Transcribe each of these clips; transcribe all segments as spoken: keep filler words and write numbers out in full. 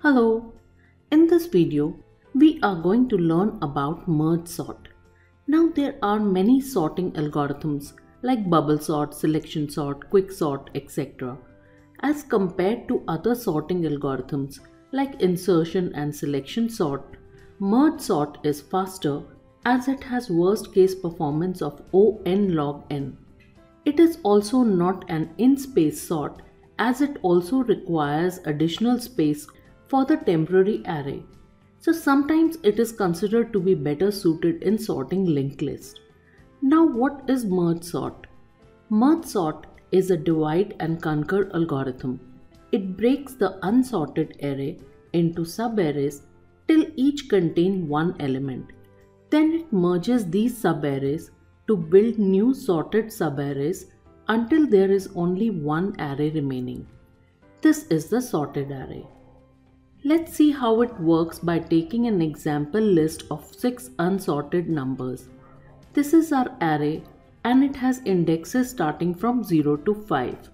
Hello, in this video, we are going to learn about merge sort. Now there are many sorting algorithms like bubble sort, selection sort, quick sort, et cetera. As compared to other sorting algorithms like insertion and selection sort, merge sort is faster as it has worst case performance of O n log n. It is also not an in-space sort as it also requires additional space for the temporary array. So sometimes it is considered to be better suited in sorting linked list. Now what is merge sort? Merge sort is a divide and conquer algorithm. It breaks the unsorted array into subarrays till each contain one element. Then it merges these subarrays to build new sorted subarrays until there is only one array remaining. This is the sorted array. Let's see how it works by taking an example list of six unsorted numbers. This is our array and it has indexes starting from zero to five.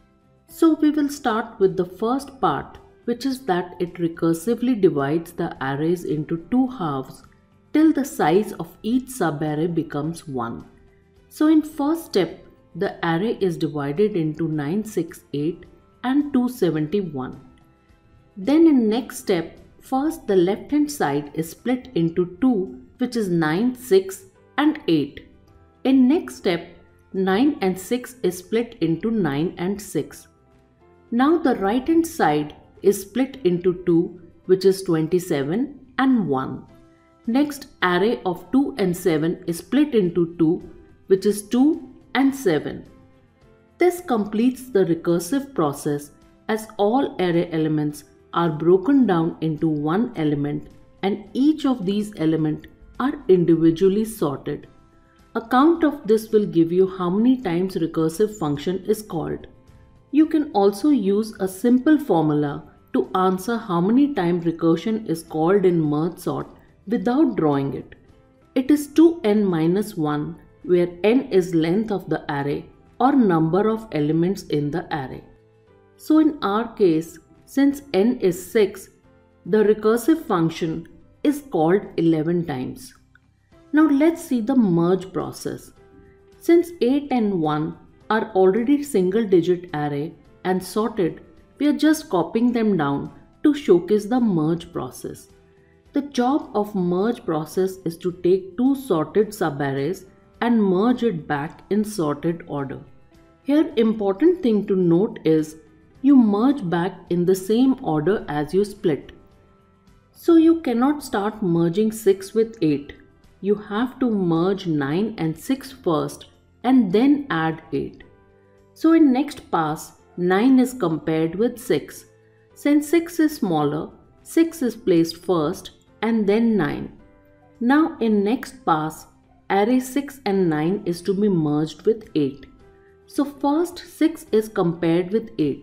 So we will start with the first part, which is that it recursively divides the arrays into two halves till the size of each subarray becomes one. So in first step, the array is divided into nine sixty-eight and two seventy-one. Then in next step, first the left hand side is split into two, which is nine, six and eight. In next step, nine and six is split into nine and six. Now the right hand side is split into two, which is twenty-seven and one. Next, array of two and seven is split into two, which is two and seven. This completes the recursive process as all array elements are broken down into one element and each of these elements are individually sorted. A count of this will give you how many times recursive function is called. You can also use a simple formula to answer how many times recursion is called in merge sort without drawing it. It is two n minus one, where n is length of the array or number of elements in the array. So in our case, since n is six, the recursive function is called eleven times. Now let's see the merge process. Since eight and one are already single digit array and sorted, we are just copying them down to showcase the merge process. The job of merge process is to take two sorted subarrays and merge it back in sorted order. Here important thing to note is you merge back in the same order as you split. So you cannot start merging six with eight. You have to merge nine and six first and then add eight. So in next pass, nine is compared with six. Since six is smaller, six is placed first and then nine. Now in next pass, array six and nine is to be merged with eight. So first six is compared with eight.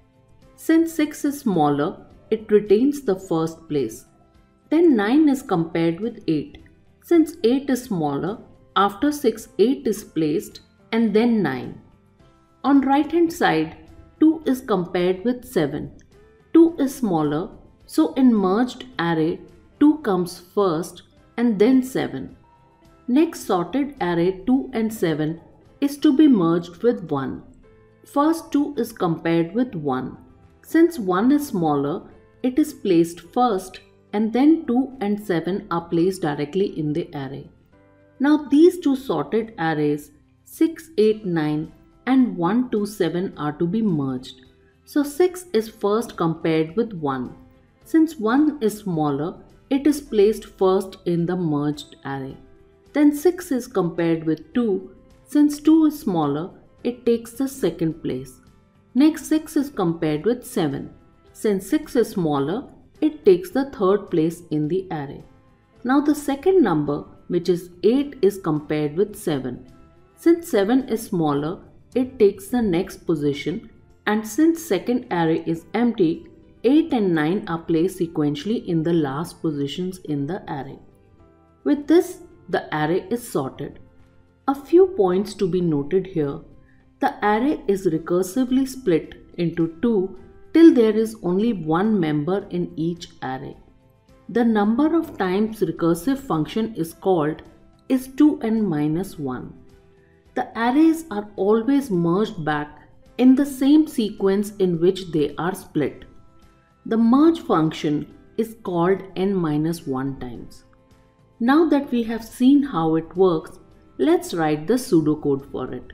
Since six is smaller, it retains the first place. Then nine is compared with eight. Since eight is smaller, after six, eight is placed and then nine. On right hand side, two is compared with seven. two is smaller, so in merged array, two comes first and then seven. Next sorted array two and seven is to be merged with one. First two is compared with one. Since one is smaller, it is placed first and then two and seven are placed directly in the array. Now these two sorted arrays six, eight, nine and one, two, seven are to be merged. So six is first compared with one. Since one is smaller, it is placed first in the merged array. Then six is compared with two. Since two is smaller, it takes the second place. Next six is compared with seven. Since six is smaller, it takes the third place in the array. Now the second number, which is eight, is compared with seven. Since seven is smaller, it takes the next position, and since second array is empty, eight and nine are placed sequentially in the last positions in the array. With this, the array is sorted. A few points to be noted here. The array is recursively split into two till there is only one member in each array. The number of times recursive function is called is two n minus one. The arrays are always merged back in the same sequence in which they are split. The merge function is called n minus one times. Now that we have seen how it works, let's write the pseudocode for it.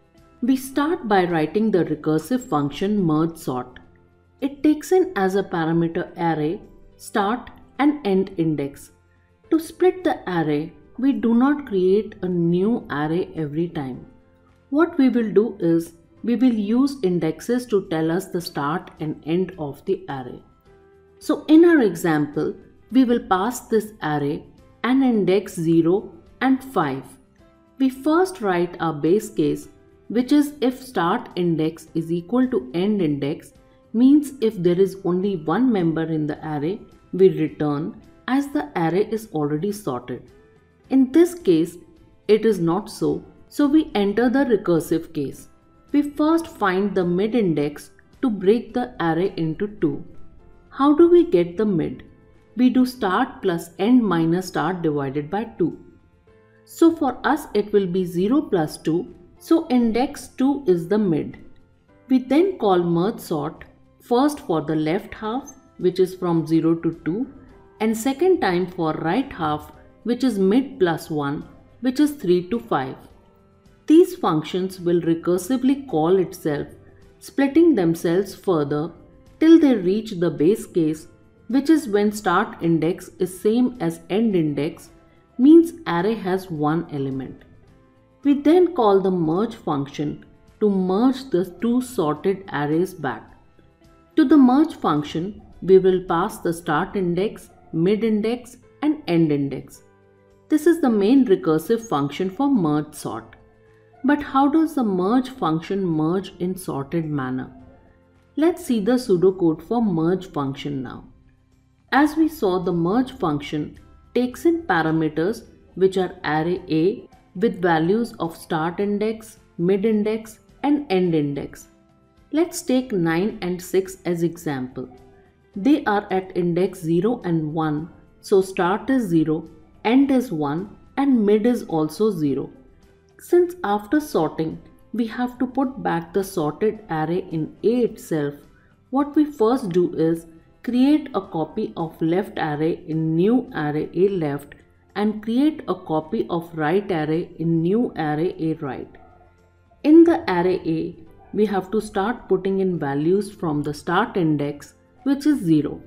We start by writing the recursive function merge sort. It takes in as a parameter array, start and end index. To split the array, we do not create a new array every time. What we will do is, we will use indexes to tell us the start and end of the array. So in our example, we will pass this array an index zero and five. We first write our base case, which is if start index is equal to end index, means if there is only one member in the array, we return as the array is already sorted. In this case, it is not so, so we enter the recursive case. We first find the mid index to break the array into two. How do we get the mid? We do start plus end minus start divided by two. So for us it will be zero plus two, so index two is the mid. We then call merge sort, first for the left half, which is from zero to two, and second time for right half, which is mid plus one, which is three to five. These functions will recursively call itself, splitting themselves further till they reach the base case, which is when start index is same as end index, means array has one element. We then call the merge function to merge the two sorted arrays back. To the merge function, we will pass the start index, mid index and end index. This is the main recursive function for merge sort. But how does the merge function merge in sorted manner? Let's see the pseudocode for merge function now. As we saw, the merge function takes in parameters which are array A with values of start index, mid index and end index. Let's take nine and six as example. They are at index zero and one, so start is zero, end is one and mid is also zero. Since after sorting, we have to put back the sorted array in A itself, what we first do is create a copy of left array in new array A left and create a copy of right array in new array A right. In the array A, we have to start putting in values from the start index, which is zero.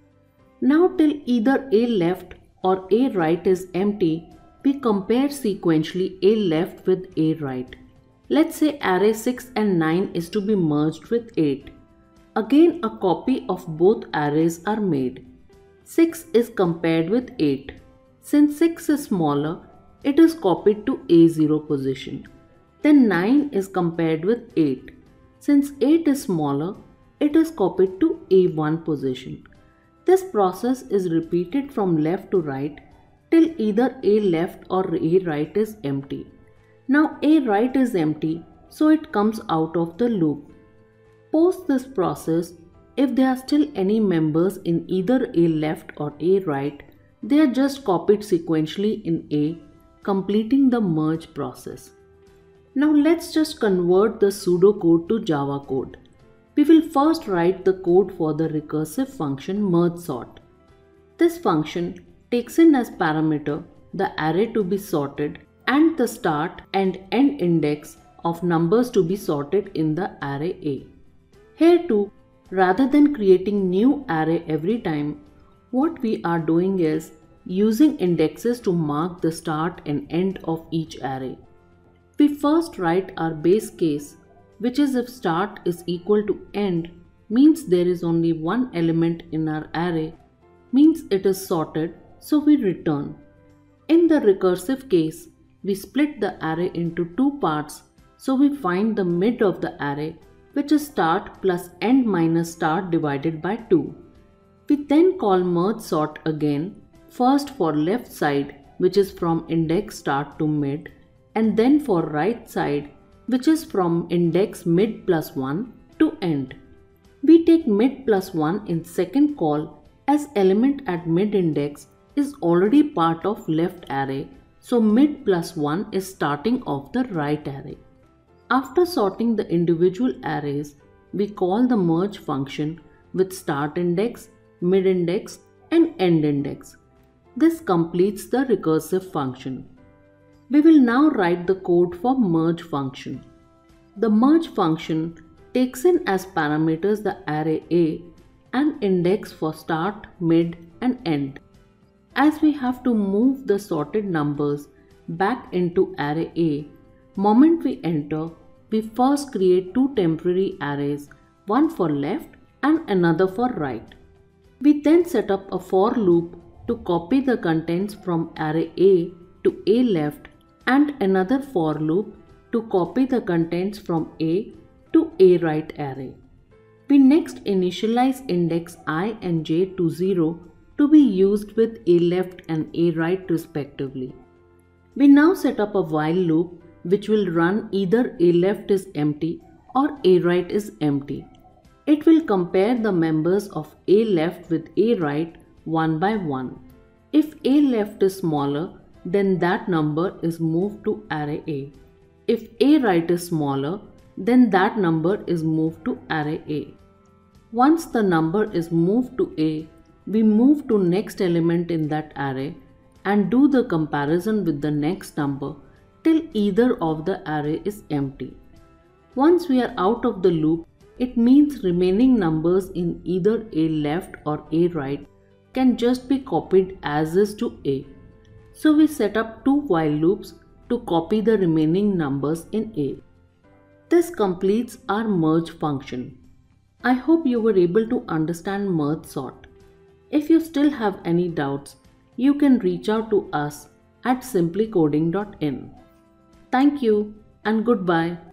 Now till either A left or A right is empty, we compare sequentially A left with A right. Let's say array six and nine is to be merged with eight. Again a copy of both arrays are made. six is compared with eight. Since six is smaller, it is copied to A zero position. Then nine is compared with eight. Since eight is smaller, it is copied to A one position. This process is repeated from left to right till either A left or A right is empty. Now A right is empty, so it comes out of the loop. Post this process, if there are still any members in either A left or A right, they are just copied sequentially in A, completing the merge process. Now let's just convert the pseudocode to Java code. We will first write the code for the recursive function merge sort. This function takes in as parameter the array to be sorted and the start and end index of numbers to be sorted in the array A. Here too, rather than creating new array every time, what we are doing is using indexes to mark the start and end of each array. We first write our base case, which is if start is equal to end, means there is only one element in our array, means it is sorted, so we return. In the recursive case, we split the array into two parts, so we find the mid of the array, which is start plus end minus start divided by two. We then call merge sort again, first for left side, which is from index start to mid, and then for right side, which is from index mid plus one to end. We take mid plus one in second call as element at mid index is already part of left array, so mid plus one is starting of the right array. After sorting the individual arrays, we call the merge function with start index, mid index and end index. This completes the recursive function. We will now write the code for merge function. The merge function takes in as parameters the array A and index for start, mid and end. As we have to move the sorted numbers back into array A, moment we enter, we first create two temporary arrays, one for left and another for right. We then set up a for loop to copy the contents from array A to A left and another for loop to copy the contents from A to A right array. We next initialize index I and j to zero to be used with A left and A right respectively. We now set up a while loop which will run either A left is empty or A right is empty. It will compare the members of A left with A right one by one. If A left is smaller, then that number is moved to array A. If A right is smaller, then that number is moved to array A. Once the number is moved to A, we move to next element in that array and do the comparison with the next number till either of the array is empty. Once we are out of the loop, it means remaining numbers in either A left or A right can just be copied as is to A. So we set up two while loops to copy the remaining numbers in A. This completes our merge function. I hope you were able to understand merge sort. If you still have any doubts, you can reach out to us at simply coding dot in. Thank you and goodbye.